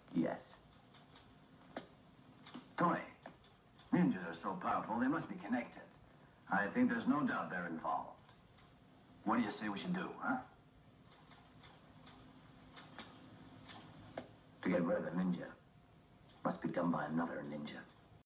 Yes. Tony, ninjas are so powerful, they must be connected. I think there's no doubt they're involved. What do you say we should do, huh? To get rid of a ninja must be done by another ninja.